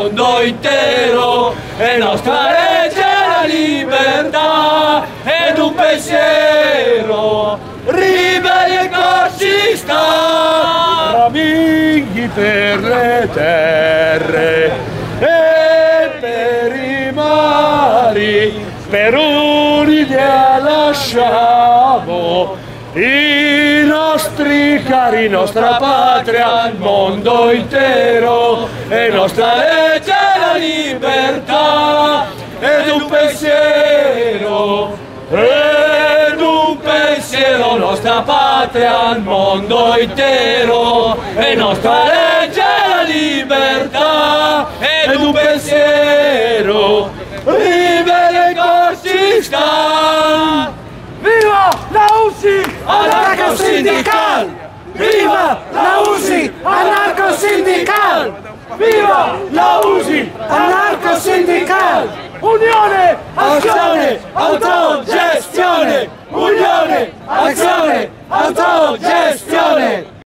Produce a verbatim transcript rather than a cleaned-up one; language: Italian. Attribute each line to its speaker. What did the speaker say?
Speaker 1: mondo intero, è nostra legge la libertà ed un pensiero ribelle e corsista,
Speaker 2: raminghi per le terre e per i mari, per un'idea lasciamo i nostri cari, nostra patria, il mondo intero, e nostra legge la libertà, ed un pensiero, ed un pensiero, nostra patria, il mondo intero, e nostra legge la libertà, ed un pensiero, ribelle e corsista.
Speaker 3: Viva la U S I
Speaker 1: Anarco-sindical!
Speaker 3: Viva la U S I anarco-sindical! Viva la U S I anarco-sindical! Unione, azione, autogestione! Unione, azione, autogestione!